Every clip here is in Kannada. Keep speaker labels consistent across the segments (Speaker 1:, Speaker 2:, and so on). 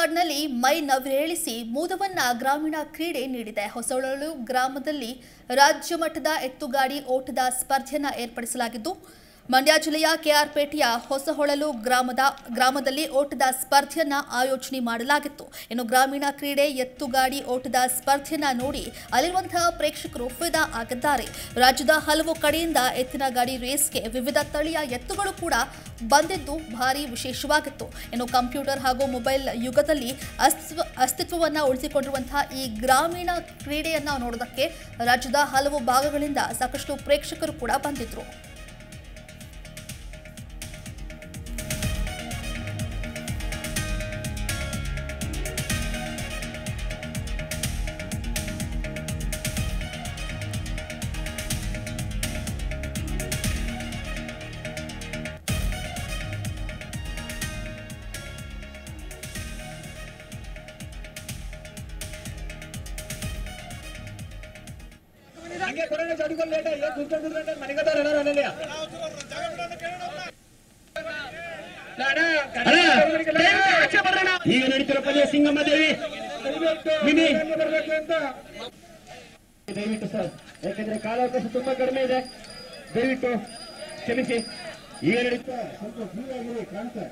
Speaker 1: ಮಲೆನಾಡಿನಲ್ಲಿ ಮೈ ನವಿರೇಳಿಸಿ ಮೂದವನ್ನ ಗ್ರಾಮೀಣ ಕ್ರೀಡೆ ನೀಡಿದೆ. ಹೊಸಹೊಳಲು ಗ್ರಾಮದಲ್ಲಿ ರಾಜ್ಯ ಮಟ್ಟದ ಎತ್ತುಗಾಡಿ ಓಟದ ಸ್ಪರ್ಧೆಯನ್ನು ಏರ್ಪಡಿಸಲಾಗಿದ್ದು, ಮಂಡ್ಯ ಜಿಲ್ಲೆಯ ಕೆಆರ್ಪೇಟೆಯ ಹೊಸಹೊಳಲು ಗ್ರಾಮದಲ್ಲಿ ಓಟದ ಸ್ಪರ್ಧೆಯನ್ನು ಆಯೋಜನೆ ಮಾಡಲಾಗಿತ್ತು. ಇನ್ನು ಗ್ರಾಮೀಣ ಕ್ರೀಡೆ ಎತ್ತುಗಾಡಿ ಓಟದ ಸ್ಪರ್ಧೆಯನ್ನು ನೋಡಿ ಅಲ್ಲಿರುವಂತಹ ಪ್ರೇಕ್ಷಕರು ಫಿದಾ ಆಗಿದ್ದಾರೆ. ರಾಜ್ಯದ ಹಲವು ಕಡೆಯಿಂದ ಎತ್ತಿನ ಗಾಡಿ ರೇಸ್ಗೆ ವಿವಿಧ ತಳಿಯ ಎತ್ತುಗಳು ಕೂಡ ಬಂದಿದ್ದು ಭಾರಿ ವಿಶೇಷವಾಗಿತ್ತು. ಇನ್ನು ಕಂಪ್ಯೂಟರ್ ಹಾಗೂ ಮೊಬೈಲ್ ಯುಗದಲ್ಲಿ ಅಸ್ತಿತ್ವವನ್ನು ಉಳಿಸಿಕೊಂಡಿರುವಂತಹ ಈ ಗ್ರಾಮೀಣ ಕ್ರೀಡೆಯನ್ನು ನೋಡೋದಕ್ಕೆ ರಾಜ್ಯದ ಹಲವು ಭಾಗಗಳಿಂದ ಸಾಕಷ್ಟು ಪ್ರೇಕ್ಷಕರು ಕೂಡ ಬಂದಿದ್ರು.
Speaker 2: ಈಗ ನಡೀತಿರೋ ಪದ್ಯ ಸಿಂಗಮ್ಮ ದೇವಿ ದಯವಿಟ್ಟು ಸರ್, ಯಾಕಂದ್ರೆ ಕಾಲಾವಕಾಶ ತುಂಬಾ ಕಡಿಮೆ ಇದೆ, ದಯವಿಟ್ಟು ಕ್ಷಮಿಸಿ. ಈಗ ನಡೀತಾ ಸ್ವಲ್ಪ ಕಾಣ್ತಾರೆ.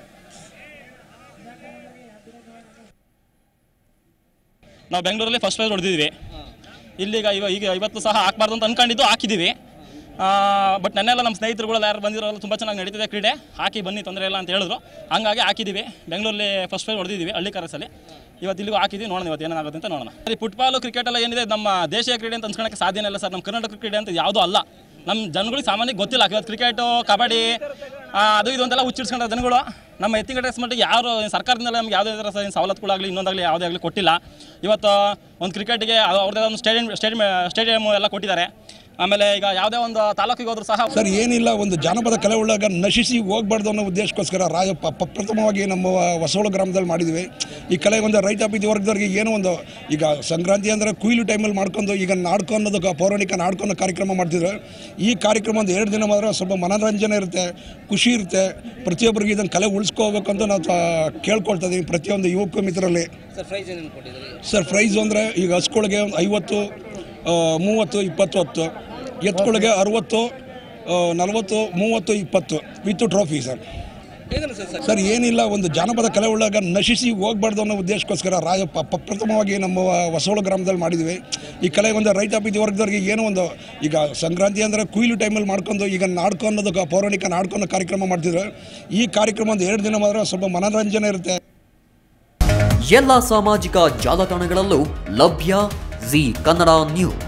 Speaker 3: ನಾವು ಬೆಂಗಳೂರಲ್ಲಿ ಫಸ್ಟ್ ಪ್ರೈಸ್ ಹೊಡೆದಿದ್ವಿ. ಇಲ್ಲಿಗ ಈಗ ಇವತ್ತು ಸಹ ಹಾಕಬಾರ್ದು ಅಂತ ಅನ್ಕೊಂಡಿದ್ದು ಹಾಕಿದ್ದೀವಿ. ಬಟ್ ನನ್ನೆಲ್ಲ ನಮ್ಮ ಸ್ನೇಹಿತರುಗಳೆಲ್ಲ ಯಾರು ಬಂದಿರೋಲ್ಲ ತುಂಬ ಚೆನ್ನಾಗಿ ನಡೀತಿದೆ ಕ್ರೀಡೆ, ಹಾಕಿ ಬನ್ನಿ ತೊಂದರೆ ಇಲ್ಲ ಅಂತ ಹೇಳಿದ್ರು. ಹಂಗಾಗಿ ಹಾಕಿದ್ದೀವಿ. ಬೆಂಗಳೂರಲ್ಲಿ ಫಸ್ಟ್ ಪ್ರೈಸ್ ಹೊಡೆದಿದ್ದೀವಿ ಹಳ್ಳಿ ಕಾರಸಲ್ಲಿ. ಇವತ್ತು ಇಲ್ಲಿಗೂ ಹಾಕಿದ್ದೀವಿ, ನೋಡೋಣ ಇವತ್ತು ಏನಾಗುತ್ತೆ ಅಂತ ನೋಡೋಣ. ಸರಿ, ಫುಟ್ಬಾಲು ಕ್ರಿಕೆಟ್ ಎಲ್ಲ ಏನಿದೆ ನಮ್ಮ ದೇಶೀಯ ಕ್ರೀಡೆ ಅಂತ ಅನ್ಸ್ಕೊಳಕ್ಕೆ ಸಾಧ್ಯನೇ ಇಲ್ಲ ಸರ್. ನಮ್ಮ ಕರ್ನಾಟಕ ಕ್ರೀಡೆ ಅಂತ ಯಾವುದೂ ಅಲ್ಲ. ನಮ್ಮ ಜನಗಳಿಗೆ ಸಾಮಾನ್ಯಕ್ಕೆ ಗೊತ್ತಿಲ್ಲ. ಇವತ್ತು ಕ್ರಿಕೆಟು, ಕಬಡ್ಡಿ ಅದು ಇದು ಅಂತೆಲ್ಲ ಹುಚ್ಚಿಡ್ಸ್ಕೊಂಡ್ರೆ ಜನಗಳು. ನಮ್ಮ ಎತ್ತಿನ ರೇಸ್ ಮಟ್ಟಿಗೆ ಯಾರು ಸರ್ಕಾರದಿಂದಲೇ ನಮ್ಗೆ ಯಾವುದೇ ಥರ ಸವಲತ್ತುಗಳಾಗಲಿ ಇನ್ನೊಂದಾಗಲಿ ಯಾವುದೇ ಆಗಲಿ ಕೊಟ್ಟಿಲ್ಲ. ಇವತ್ತು ಒಂದು ಕ್ರಿಕೆಟ್ಗೆ ಅವ್ರದ್ದೇ ಒಂದು ಸ್ಟೇಡಿಯಮ್ ಎಲ್ಲ ಕೊಟ್ಟಿದ್ದಾರೆ. ಆಮೇಲೆ ಈಗ ಯಾವುದೇ ಒಂದು ತಾಲೂಕಿಗೆ ಹೋದ್ರೂ ಸಹ
Speaker 4: ಸರ್ ಏನಿಲ್ಲ, ಒಂದು ಜಾನಪದ ಕಲೆ ಉಳ್ಳಾಗ ನಶಿಸಿ ಹೋಗ್ಬಾರ್ದು ಅನ್ನೋ ಉದ್ದೇಶಕ್ಕೋಸ್ಕರ ಪ್ರಥಮವಾಗಿ ನಮ್ಮ ಹೊಸಹೊಳ ಗ್ರಾಮದಲ್ಲಿ ಮಾಡಿದ್ವಿ. ಈ ಕಲೆ ಒಂದು ರೈತ ಬೀದಿ ವರ್ಗದವ್ರಿಗೆ ಏನೋ ಒಂದು, ಈಗ ಸಂಕ್ರಾಂತಿ ಅಂದರೆ ಕುಯ್ಲು ಟೈಮಲ್ಲಿ ಮಾಡ್ಕೊಂಡು ಈಗ ನಾಡ್ಕೊ ಅನ್ನೋದು ಪೌರಾಣಿಕ ನಾಡ್ಕೊ ಅನ್ನೋ ಕಾರ್ಯಕ್ರಮ ಮಾಡ್ತಿದ್ರು. ಈ ಕಾರ್ಯಕ್ರಮ ಒಂದು 2 ದಿನ ಮಾತ್ರ ಸ್ವಲ್ಪ ಮನೋರಂಜನೆ ಇರುತ್ತೆ, ಖುಷಿ ಇರುತ್ತೆ. ಪ್ರತಿಯೊಬ್ಬರಿಗೆ ಇದನ್ನು ಕಲೆ ಉಳಿಸ್ಕೋಬೇಕು ಅಂತ ನಾವು ಕೇಳ್ಕೊಳ್ತಾ ಇದ್ದೀವಿ ಪ್ರತಿಯೊಂದು ಯುವಕ ಮಿತ್ರರಲ್ಲಿ. ಸರ್ ಪ್ರೈಸ್ ಅಂದರೆ ಈಗ ಹಸ್ಗಳಿಗೆ 50, 30, 20 ಹೊತ್ತು, ಎತ್ತುಗಳಿಗೆ 60, 40, 30, 20 ವಿತ್ ಟ್ರೋಫಿ ಸರ್. ಸರ್ ಏನಿಲ್ಲ, ಒಂದು ಜಾನಪದ ಕಲೆ ಉಳ್ಳಾಗ ನಶಿಸಿ ಹೋಗ್ಬಾರ್ದು ಅನ್ನೋ ಉದ್ದೇಶಕ್ಕೋಸ್ಕರ ಪ್ರಥಮವಾಗಿ ನಮ್ಮ ಹೊಸಹೊಳ ಗ್ರಾಮದಲ್ಲಿ ಮಾಡಿದ್ವಿ. ಈ ಕಲೆ ಒಂದು ರೈತ ಬೀದಿ ವರ್ಗದವ್ರಿಗೆ ಏನೋ ಒಂದು, ಈಗ ಸಂಕ್ರಾಂತಿ ಅಂದರೆ ಕುಯ್ಲು ಟೈಮಲ್ಲಿ ಮಾಡ್ಕೊಂಡು ಈಗ ನಾಡ್ಕೊ ಅನ್ನೋದು ಪೌರಾಣಿಕ ನಾಡ್ಕೊ ಅನ್ನೋ ಕಾರ್ಯಕ್ರಮ ಮಾಡ್ತಿದ್ರು. ಈ ಕಾರ್ಯಕ್ರಮ ಒಂದು 2 ದಿನ ಮಾತ್ರ ಸ್ವಲ್ಪ ಮನೋರಂಜನೆ ಇರುತ್ತೆ.
Speaker 5: ಎಲ್ಲ ಸಾಮಾಜಿಕ ಜಾಲತಾಣಗಳಲ್ಲೂ ಲಭ್ಯ ಜಿ ಕನ್ನಡ ನ್ಯೂಸ್.